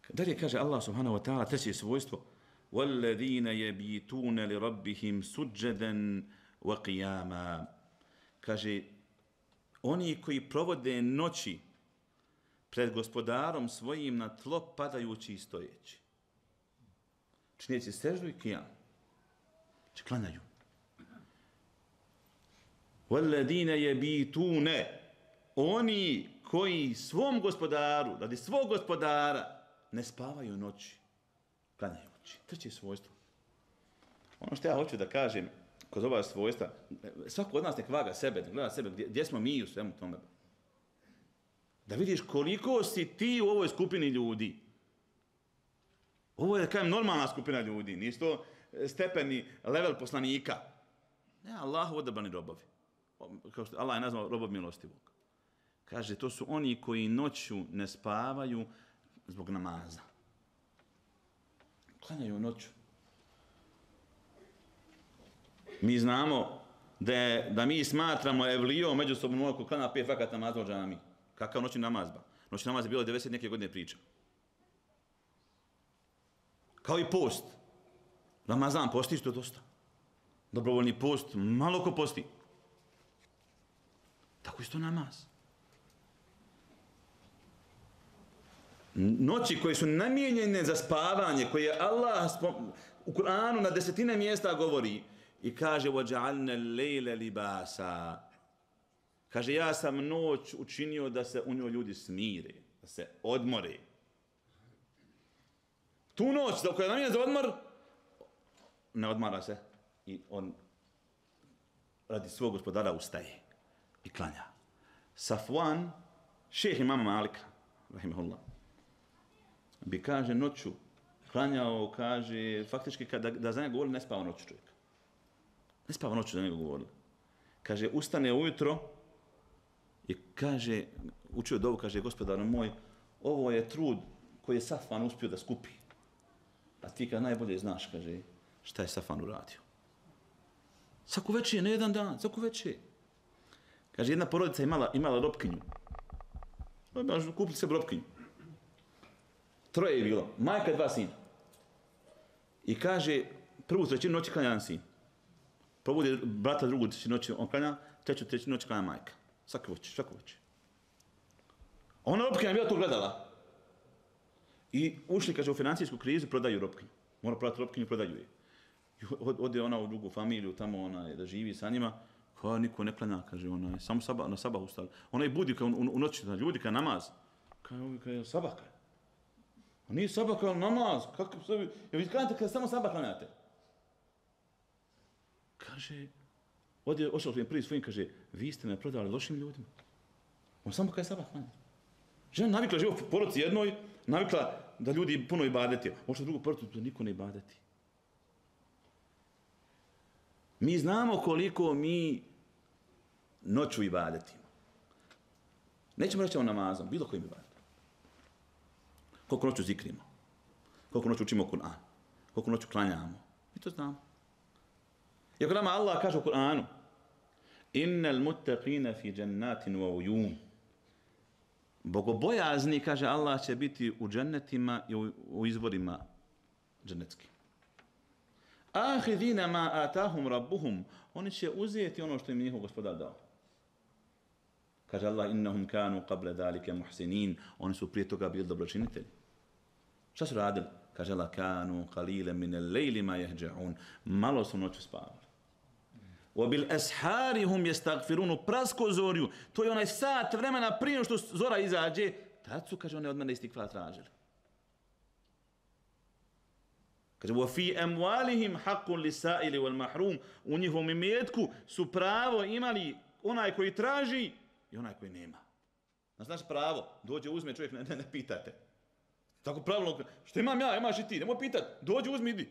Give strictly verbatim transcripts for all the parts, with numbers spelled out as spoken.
Dalje kaže Allah subhanahu wa ta'ala, treće svojstvo, وَالَّذِينَ يَبِيتُونَ لِرَبِّهِمْ سُجَّدًا وَقِيَامًا. Kaže, oni koji provode noći pred gospodarom svojim na tlo padajući i stojeći. Čineći seždu i kijam. Či klanjaju. وَالَّذِينَ يَبِيتُونَ. Oni koji svom gospodaru, radi svog gospodara, ne spavaju noći, klanjajući. Treće svojstvo. Ono što ja hoću da kažem kroz ova svojstva, svako od nas nek vaga sebe, da gleda sebe, gdje, gdje smo mi u svemu tome. Da vidiš koliko si ti u ovoj skupini ljudi. Ovo je, da kažem, normalna skupina ljudi, nisu to stepeni, level poslanika. Ne, Allahu odabrani robovi. Kao što Allah je nazvao robov milostivog. Kaže, to su oni koji noću ne spavaju zbog namaza. Klanjaju noću. Mi znamo da, je, da mi smatramo evlijom međusobno ono ko klanja pet vakata namaza u džami. Kakav noćni namaz ba? Noćni namaz je bilo devedeset neke godine priča. Kao i post. Ramazan postiš, to je dosta. Dobrovoljni post, malo ko posti. Tako isto namaz. Noći koje su namijenjene za spavanje, koje Allah u Kur'anu na desetine mjesta govori i kaže وَجَعَلْنَا اللَّيْلَ لِبَاسًا. Kaže, ja sam noć učinio da se u njoj ljudi smire, da se odmore. Tu noć za koja je namijenjena za odmor, ne odmara se i on radi svog gospodara ustaje i klanja. Safwan, šejh imama Malika, rahimahullah, bi, kaže, noću klanjao, kaže, faktički da, da za njega govorili, ne spava noću čovjek. Ne spava noću za njega govorili. Kaže, ustane ujutro i kaže, učio dovu, kaže, gospodar moj, ovo je trud koji je Safvan uspio da skupi. A ti kad najbolje znaš, kaže, šta je Safvan uradio. Svaku večer, ne jedan dan, svaku večer. Kaže, jedna porodica imala, imala ropkinju. Kupili se ropkinju. Troje je bilo, majka i dva sina. I kaže, prvu trećinu noći klanja jedan sin. Probudi brata drugu trećinu noći, on klanja, treću trećinu noći klanja majka. Svaki voće, svako voće. Ona ropkinja je bila to gledala. I ušli, kaže, u financijsku krizu, prodaju ropkinju. Mora prodati ropkinju, prodaju je. I ode ona u drugu familiju, tamo ona je da živi sa njima, koja niko ne klanja, kaže, ona je samo sabah, na sabah ustala. Ona je budi kao u, u noći, ljudi kao namaz. Kao, kao sabah, kao. A nije sabah kao namaz, kako se vi, ja vi klanjate kada samo sabah klanjate. Kaže, ovdje je ošao prvi svojim, kaže, vi ste me prodali lošim ljudima. On samo kada je sabah klanja. Žena navikla živo u porodici jednoj, navikla da ljudi puno ibadeti. Ošao drugu porodicu da niko ne ibadeti. Mi znamo koliko mi noću ibadetimo. Nećemo reći o namazom, bilo kojim ibadetom. Koliko noću zikrimo, koliko noću učimo Kur'an, koliko noću klanjamo. Mi to znamo. I ako nama Allah kaže u Kur'anu, innal muttaqina fi jannatin wa uyun. Bogobojazni, kaže Allah, će biti u džennetima i u, u izvorima džennetskim. Ahidina ma atahum rabbuhum. Oni će uzeti ono što im njihov gospodar dao. Kaže Allah, innahum kanu qabla dhalika muhsinin. Oni su prije toga bili dobročinitelji. Šta su radili? Kaže Allah, kanu qalilan min al-layli ma yahja'un. Malo su noću spavali. Wa bil ashari hum yastaghfirun. Prasko zorju. To je onaj sat vremena prije što zora izađe. Tad su, kaže, oni od mene istikvar tražili. Kaže, wa fi amwalihim haqqun lis-sa'ili wal-mahrum. U njihovom imetku su pravo imali onaj koji traži i onaj koji nema. Znači pravo, dođe, uzme čovjek, ne, ne, ne pitate. Tako pravilno, što imam ja, imaš i ti, nemoj pitat, dođe, uzmi, idi.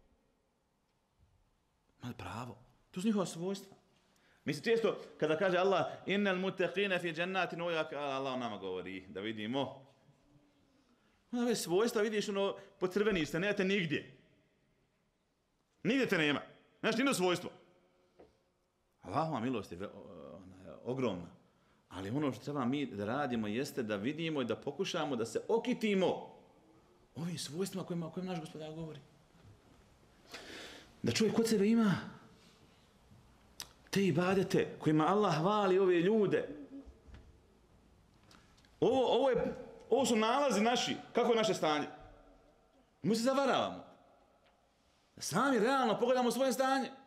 Ima pravo, to su njihova svojstva. Mislim, često, kada kaže Allah, innal muttaqina fi jannatin, Allah nama govori, da vidimo. Ove svojstva vidiš, ono, pocrveniš se, nemate nigdje. Nigdje te nema. Znaš, nije svojstvo. Allahova milost je ogromna. Ali ono što treba mi da radimo jeste da vidimo i da pokušamo da se okitimo ovim svojstvima kojima, kojima naš gospodar govori. Da čovjek kod sebe ima te ibadete kojima Allah hvali ove ljude. Ovo, ovo, je, ovo su nalazi naši, kako je naše stanje. Mi se zavaravamo. Sami realno pogledamo svoje stanje.